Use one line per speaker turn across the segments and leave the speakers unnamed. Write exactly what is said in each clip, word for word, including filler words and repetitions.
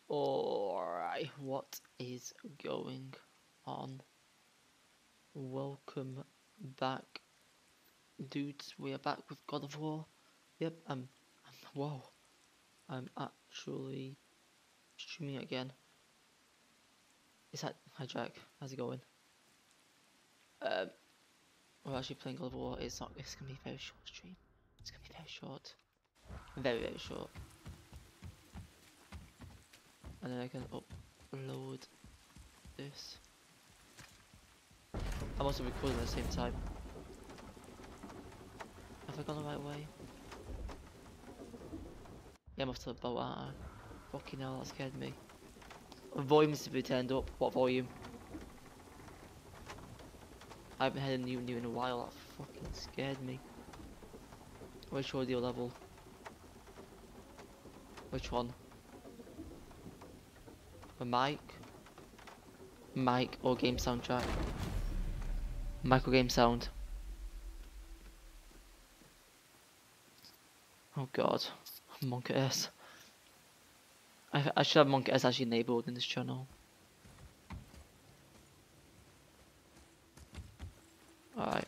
Alright, what is going on? Welcome back, dudes. We are back with God of War. Yep, I'm, I'm whoa. I'm actually streaming again. Is that hi Jack? How's it going? Um, we're actually playing God of War. It's not. It's gonna be a very short stream. It's gonna be very short, very very short. And then I can upload this. I'm also recording at the same time. Have I gone the right way? Yeah, I'm off to the boat, aren't I? Fucking hell, that scared me. Volume needs to be turned up. What volume? I haven't had a new new in a while. That fucking scared me. Which audio level? Which one? A mic? Mic or game soundtrack? Mic or game sound? Oh god. Monk S. I, I should have Monk S actually enabled in this channel. Alright.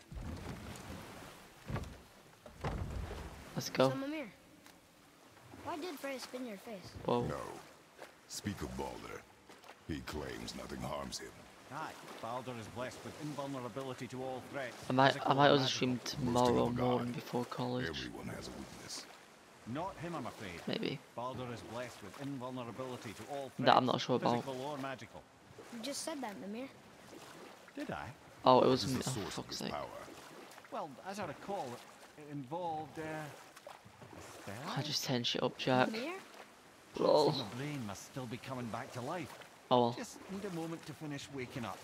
Let's go.
So, Mimir, why did Freya spin your face?
Whoa.
No. Speak of Baldur. He claims nothing harms him.
Aye, Baldur is blessed with invulnerability to all threats.
I might
physical
I might
and
also stream
magical.
tomorrow
God.
morning before college.
Everyone has a weakness.
Not him, I'm afraid.
Maybe.
Baldur is blessed with invulnerability to all threats.
That I'm not sure about.
Physical or magical.
You just said that, Mimir.
Did I?
Oh, it
What
was
is
me.
the
Oh,
source of
fuck's
his
sake.
power?
Well, as I recall, it involved, uh, a spell?
I just turned shit up, Jack.
Mimir?
Lol.
My brain must still be coming back to life.
Oh well.
Just need a moment to finish waking up.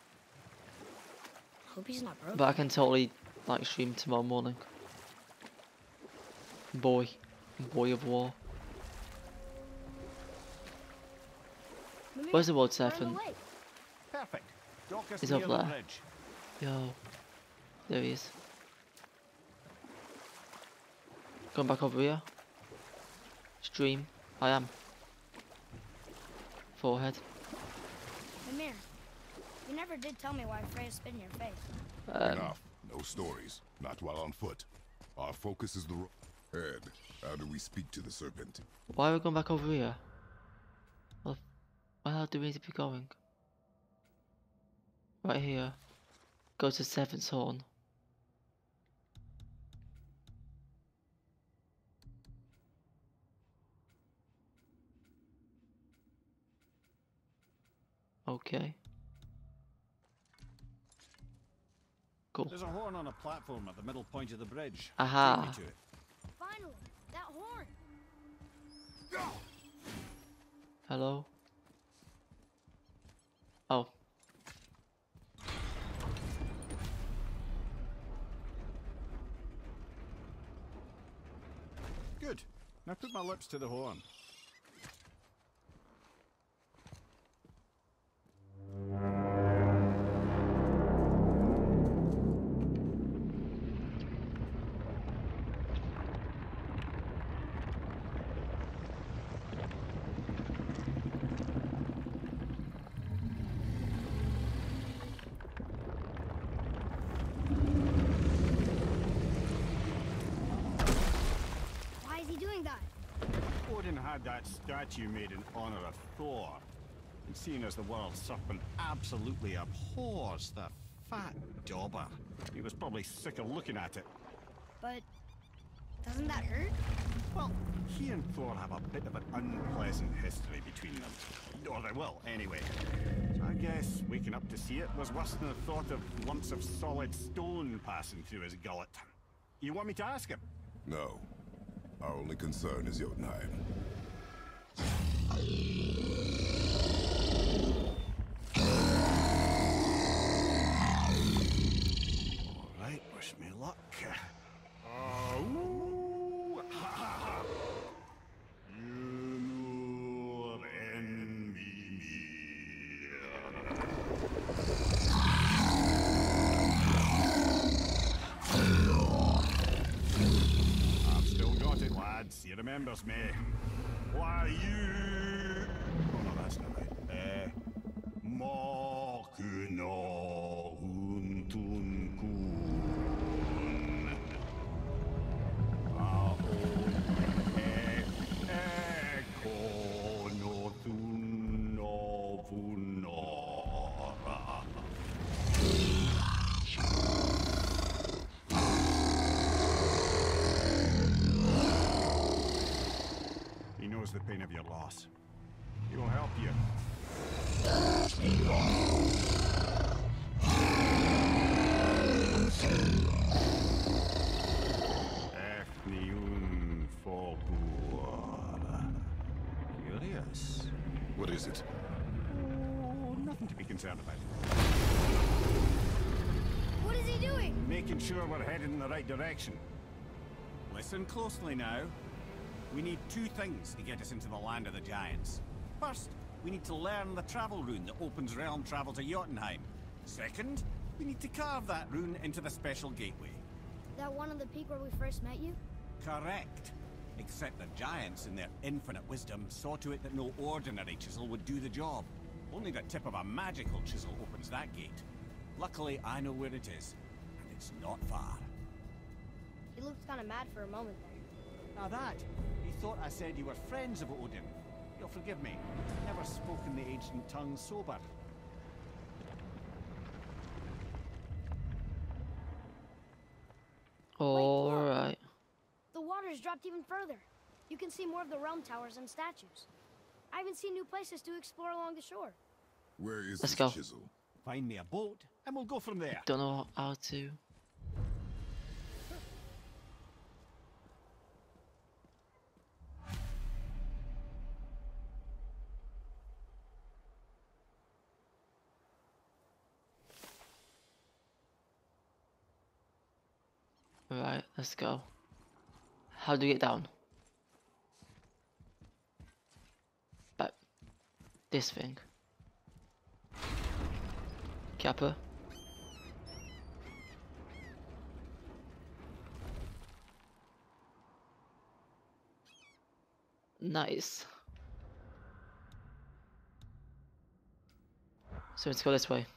Hope he's not broken.
But I can totally like stream tomorrow morning. Boy. Boy of War.
Mimir,
Where's the world
we're on the
serpent?
lake.
Perfect. Dock us
He's
near
up
the
there.
bridge.
Yo. There he is. Going back over here. Stream. I am. Forehead.
Mimir, you never did tell me why Freya spin your face.
Um,
Enough. No stories. Not while on foot. Our focus is the ro- head. How do we speak to the serpent?
why are we going back over here? Well, where the hell do we need to be going? Right here. Go to Seventh Horn. Okay. Cool.
There's a horn on a platform at the middle point of the bridge.
Aha.
Take me to it.
Finally, that horn.
Hello? Oh.
Good. Now put my lips to the horn.
Why is he doing that?
Odin had that statue made in honor of Thor. And seeing as the world serpent absolutely abhors the fat dauber, he was probably sick of looking at it.
But doesn't that hurt?
Well, he and Thor have a bit of an unpleasant history between them. Or they will, anyway. So I guess waking up to see it was worse than the thought of lumps of solid stone passing through his gullet. You want me to ask him?
No. Our only concern is Jotunheim.
Alright, wish me luck. Uh, ooh, ha, ha, ha. You envy me. I've still got it, lads. He remembers me. Why, you He knows the pain of your loss. He will help you. Efniun Folbur. Curious.
What is it?
Oh, nothing to be concerned about.
What is he doing?
Making sure we're headed in the right direction. Listen closely now. We need two things to get us into the land of the giants. First, we need to learn the travel rune that opens realm travel to Jotunheim. Second, we need to carve that rune into the special gateway.
That one on the peak where we first met you?
Correct. Except the giants, in their infinite wisdom, saw to it that no ordinary chisel would do the job. Only the tip of a magical chisel opens that gate. Luckily, I know where it is, and it's not far.
He looked kind of mad for a moment there.
Now that, he thought I said you were friends of Odin. You'll forgive me. Never spoken the ancient tongue sober.
Alright.
The water's dropped even further. You can see more of the realm towers and statues. I even see new places to explore along the shore.
Where is
Let's
this
go.
chisel?
Find me a boat, and we'll go from there.
Don't know how to. Right, let's go. How do you get down? But this thing. Kappa. Nice. So let's go this way.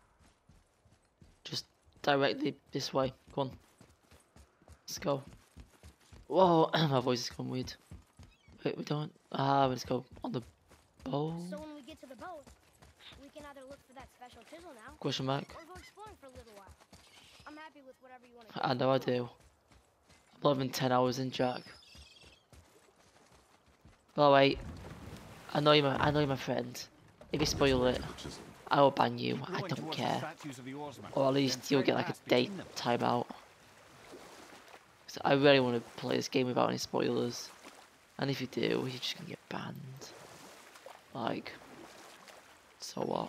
Just directly this way. Come on. Let's go. Whoa, my voice is going weird. Wait, we don't. Ah, let's go on the boat.
So when we get to the boat, we can either look for that special chisel now,
Question mark.
or go exploring for a little while. I'm happy with whatever you want to do.
I know I do. I'm eleven, ten hours in, Jack. Oh wait. I know you're my, I know you're my friend. If you spoil it,
The chisel.
I will ban you. I
Going
don't
towards the
care.
statues of the oarsmen,
Or at
then
least you'll
thread
get like a
path
day
between them.
timeout. So I really want to play this game without any spoilers. And if you do, you're just gonna get banned. Like, so what?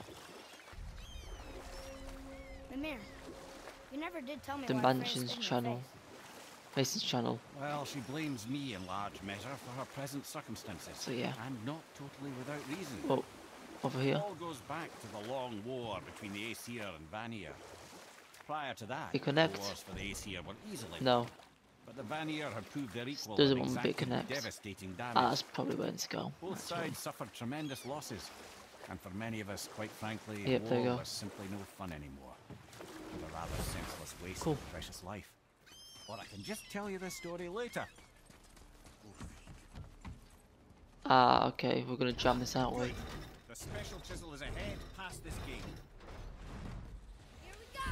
Mimir, you never did tell me
The
why Freya
Mansions
spit in your
channel.
face.
Mason's channel.
Well, she blames me in large measure for her present circumstances.
So yeah.
And not totally without reason.
Oh, over here.
It all goes back to the long war between the Aesir and Vanir. Prior to that,
They
the
connect?
wars for the Aesir were easily
No.
won, but the Vanir had proved their equal
Doesn't
in
want me to
exacting
connect.
devastating damage.
Ah, that's probably where to go.
Both
That's right.
sides suffered tremendous losses, and for many of us, quite frankly,
Yep, there you
war
go.
was simply no fun anymore. And a rather senseless waste
Cool.
of precious life. Or I can just tell you this story later.
Ah, okay. We're gonna jam this out, we?
The special chisel is ahead past this gate.
Here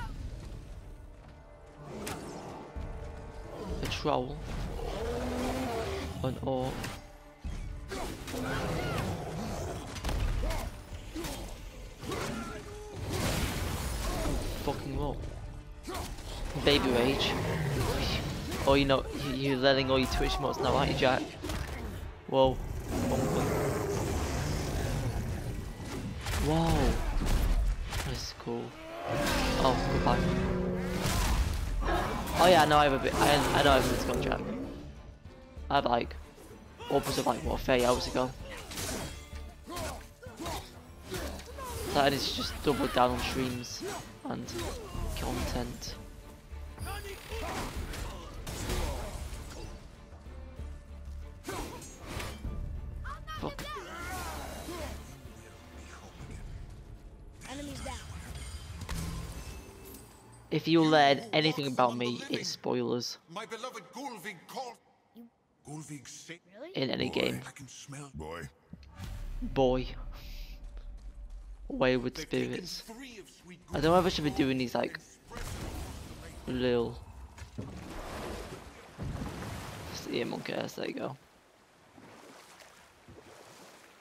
we go!
A troll. An orc. Fucking roll. Baby rage. Oh, you know, you- you're letting all your Twitch mods know, aren't you, Jack? Whoa. Whoa. This is cool. Oh, goodbye. Oh yeah, I know I have a bit. I, I know I have a bit of Jack. I had like upwards of like what thirty hours ago. So I need to just double down on streams and content. Fuck.
Enemies down.
If you learn anything about me, it's spoilers
My beloved Gulvig called. Gulvig say.
Really?
in any game.
I can smell. Boy.
Boy. Wayward spirits.
Three of sweet
I don't know if I should be doing these like little. Yeah, monkey ass, there you go.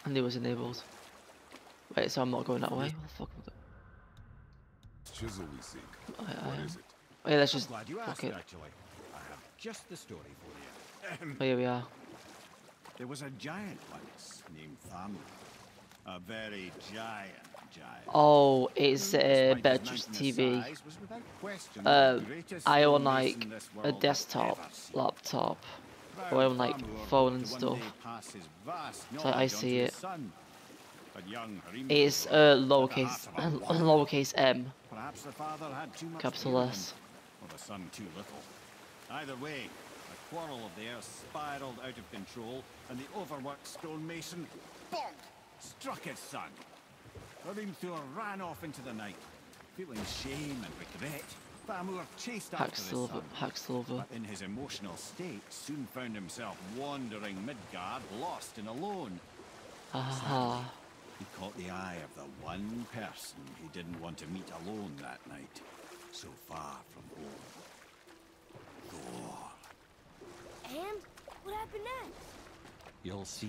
And it was enabled. Wait, so I'm not going that way? What the fuck am I doing?
Chisel we seek.
I, I
What
am.
is it?
Oh, yeah, let's
I'm
just
glad you
fuck
asked,
it.
actually. I have just the story for you.
Oh, here we are.
There was a giant once named Thamur. A very giant giant.
Oh, it's uh,
Despite his
Beatrice
mountainous
T V.
size, was without question
Uh,
the greatest
I own
stonemason
like
this
a
world has
desktop,
ever seen.
laptop.
Proud
I own like
Thamur
phone
hoped
and
to one
stuff.
day pass his vast
So I
knowledge
see
onto
it.
his son. But young
It's
Hrimthur,
uh,
at the
lowercase,
heart of a lion,
lowercase m,
perhaps the father had too much
capital
fear in him,
S.
or the son too little. Either way, a quarrel of theirs spiraled out of control, and the overworked stonemason, bonk, struck his son. Hrimthur ran off into the night. Feeling shame and regret, Thamur chased after his
Hacksilver,
son.
Hacksilver.
But in his emotional state, soon found himself wandering Midgard, lost and alone.
Aha.
He caught the eye of the one person he didn't want to meet alone that night, so far from home. Thor.
And what happened next?
You'll see.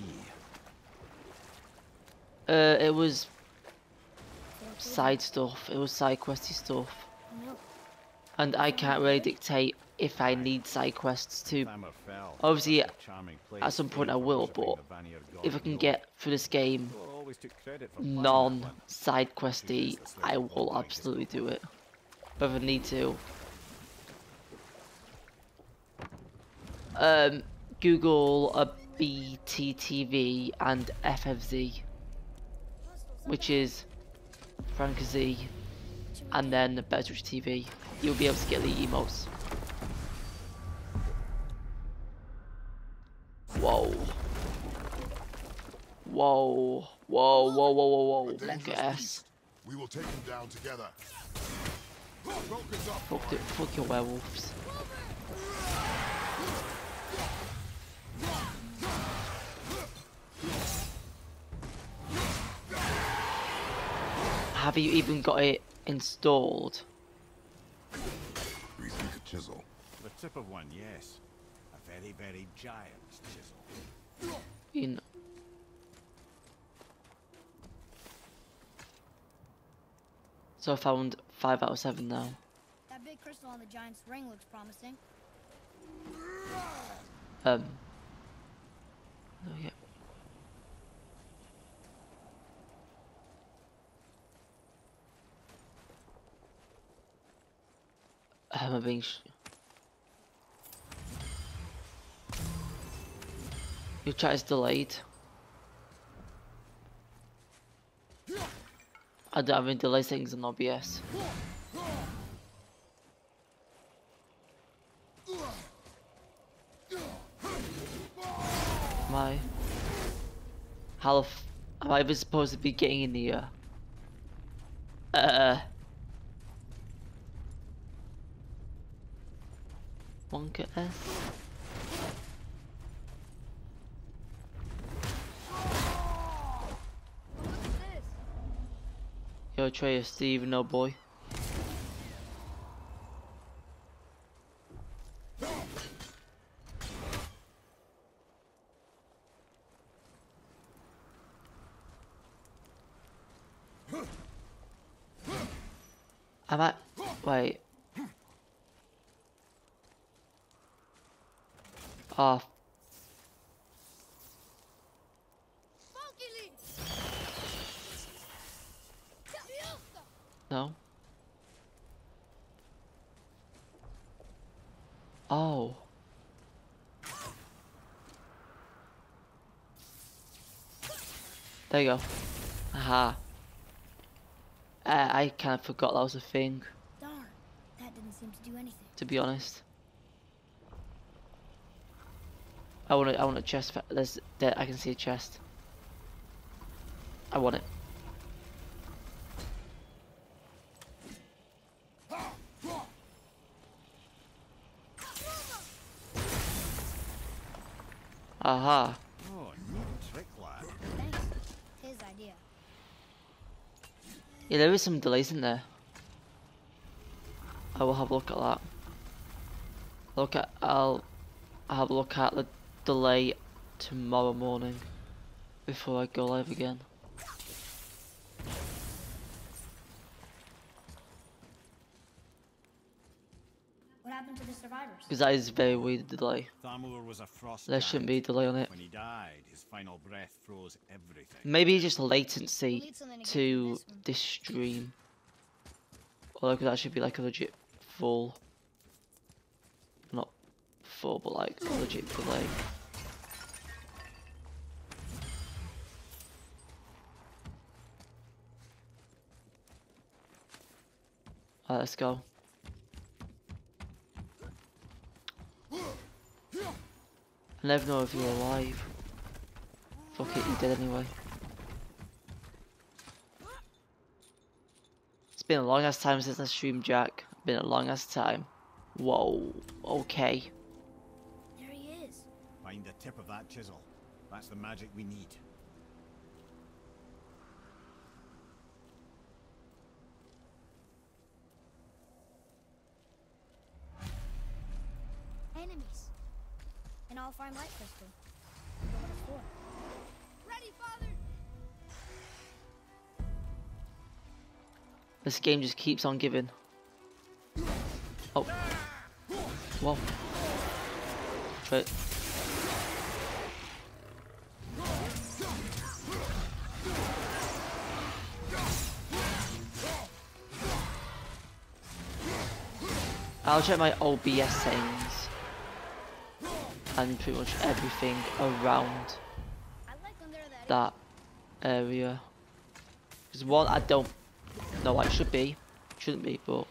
Uh, it was side stuff. It was side questy stuff.
No.
And I can't really dictate if I need side quests to.
Thamur fell.
Obviously,
Such a charming place
at some point I
for
will,
worshipping
but
the Vanir god
if I
of
can
Nod.
get through this game
Thor always took credit for planning that one.
non-side questy, I will absolutely do it. But if I need to. Um, Google a B T T V and F F Z, which is Frank Z, and then Beatrice T V. You'll be able to get the emotes. Whoa. Whoa. Whoa, whoa, whoa, whoa, whoa.
A
Look
dangerous
at us.
beast. We will take him down together. Focus up.
Fuck, the, fuck your werewolves. Have you even got it installed?
We seek a chisel.
The tip of one, yes. A very, very giant chisel.
In So I found five out of seven now.
That big crystal on the giant's ring looks promising.
Um. Oh yeah. Am I being sh Your chat is delayed. I don't have any delay settings on O B S. Am I? How the f am I even supposed to be getting in here? Uh. Wonka S.
Look at this.
Yo, Trey, Steve, no boy. Am I? Wait. Oh. No. Oh. There you go. Aha. Uh, I kind of forgot that was a thing,
Darn, that didn't seem to do anything.
to be honest. I want a, I want a chest. There's, there, I can see a chest. I want it. Aha.
Oh, neat trick, lad.
Thanks. His idea.
Yeah, there is some delays in there. I will have a look at that. Look at I'll, I'll have a look at the delay tomorrow morning. before I go live again.
What happened to the survivors?
Because that is very weird delay.
Thamur was a frost
There shouldn't be a
giant.
delay on it.
When he died, his final breath froze everything.
Maybe just
We'll
latency
need something to get
to
through this one.
this stream. Or it could actually be like a legit full. Not full, but like a legit delay. Alright, let's go. I never know if you're alive. Fuck it, you're dead anyway. It's been a long ass time since I streamed Jack. Been a long ass time. Whoa, okay.
There he is.
Find the tip of that chisel. That's the magic we need.
Enemies. And I'll find light crystal. What it's for. Ready, father.
This game just keeps on giving. Oh. Whoa. Try it. I'll check my O B S settings and pretty much everything around
I like them there that
that area. Because one, I don't know what it should be. Shouldn't be, but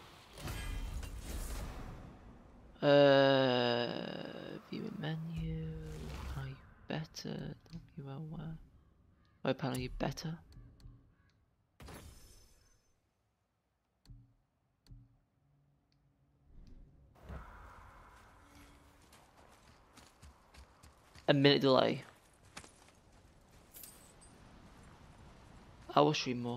uh view a menu. Are you better? W L where? Why panel you better? A minute delay. I will stream more.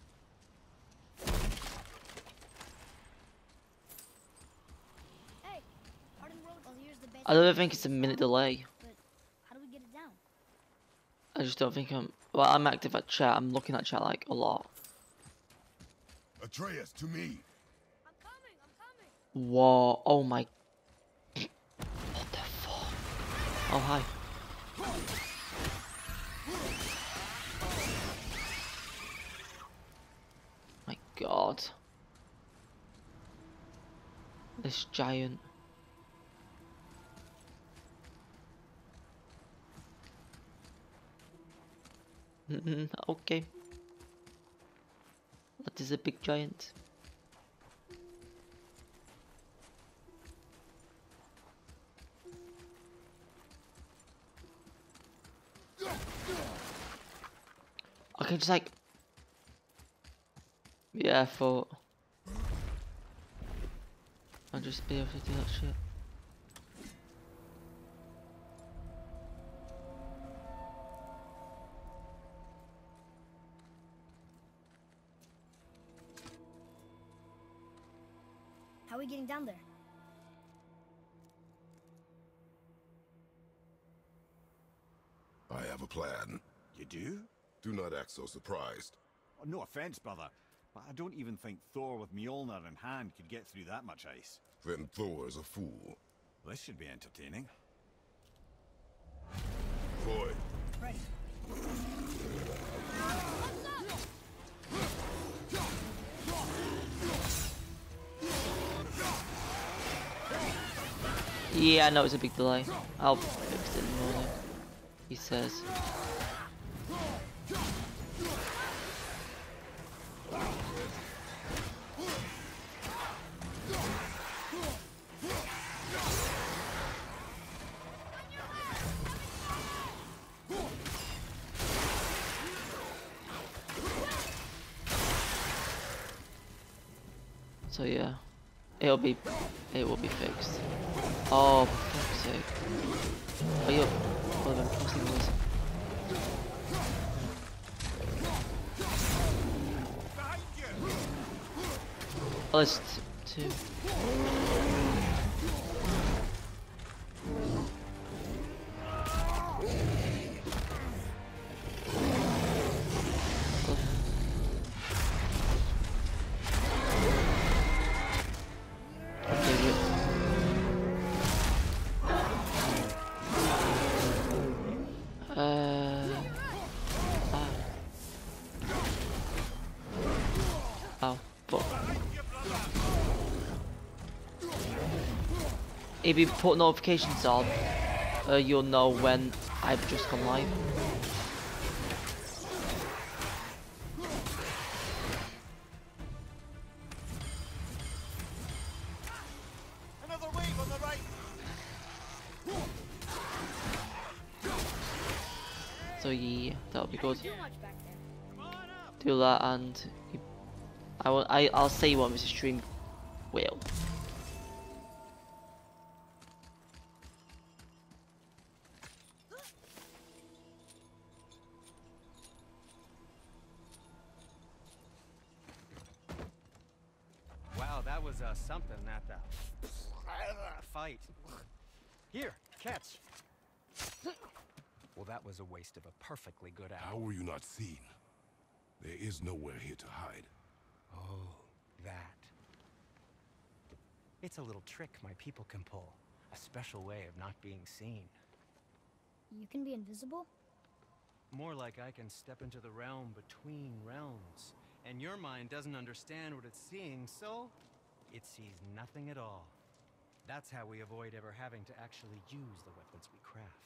Hey, Arden Road. Oh, here's the base.
I don't think it's a minute delay.
But how do we get it down?
I just don't think I'm. Well, I'm active at chat. I'm looking at chat like a lot.
Atreus, to me.
I'm coming. I'm coming.
Whoa! Oh my! What the fuck? Oh hi. My God! This giant. Mm, okay. That is a big giant. Okay, just like. Yeah, I thought. I'll just be able to do that shit.
How are we getting down there?
I have a plan.
You do?
Do not act so surprised.
Oh, no offense, brother, but I don't even think Thor with Mjolnir in hand could get through that much ice.
Then Thor is a fool.
This should be entertaining.
Boy,
Ready.
Yeah, I know it's a big delay. I'll fix it in the morning. He says. So yeah, it'll be, it will be fixed. Oh, for fuck's sake! Are you? What am I posting this? Oh, there's t two. Oh, fuck. If you put notifications on, uh, you'll know when I've just gone live.
Another wave on the right.
So yeah, that'll be good.
Too much back there.
Do that, and you, I will. I I'll say what Mister Stream will.
Wow, that was uh, something, that the fight. Here, catch. Well, that was a waste of a perfectly good
How
hour.
were you not seen? There is nowhere here to hide.
Oh, that. It's a little trick my people can pull. A special way of not being seen.
You can be invisible?
More like I can step into the realm between realms. And your mind doesn't understand what it's seeing, so it sees nothing at all. That's how we avoid ever having to actually use the weapons we craft.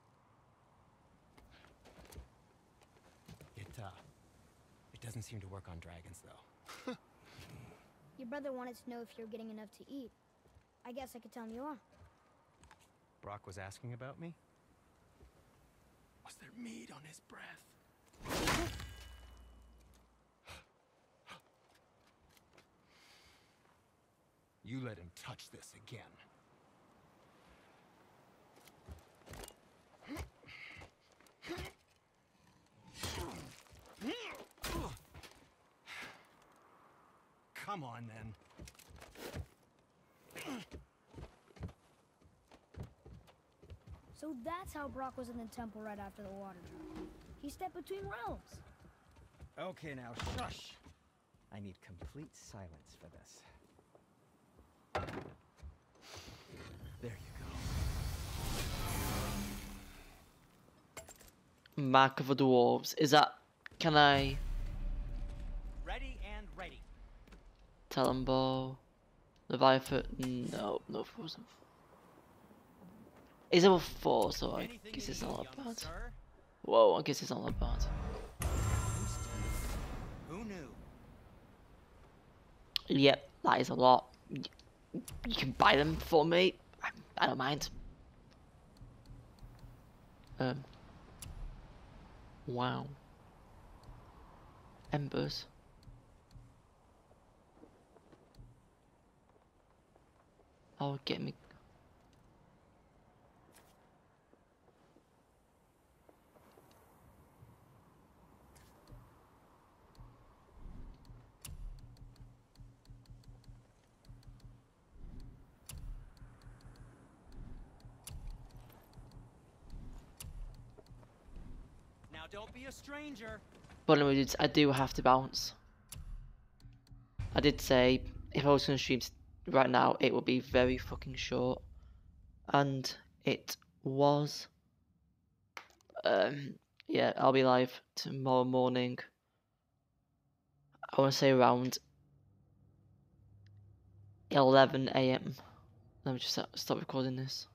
It, uh, it doesn't seem to work on dragons, though.
Your brother wanted to know if you're getting enough to eat. I guess I could tell him you are.
Brock was asking about me? Was there meat on his breath? You let him touch this again. Come on, then.
So that's how Brock was in the temple right after the water drop. He stepped between realms.
Okay, now, shush. I need complete silence for this. There you go.
Mark of the Dwarves. Is that? Can I?
Ready and ready.
Talonbow, Leviathan. No, no frozen. It's level four, so I
Anything
guess
you
it's
need,
not that
young
bad.
sir?
Whoa, I guess it's not that bad.
Who knew?
Yep, that is a lot. Y- You can buy them for me. I, I don't mind. Um. Wow. Embers. Oh, get me.
Now don't be a stranger.
But anyway, dudes, I do have to bounce. I did say if I was going to stream right now, it would be very fucking short. And it was. Um, yeah, I'll be live tomorrow morning. I want to say around eleven A M. Let me just stop recording this.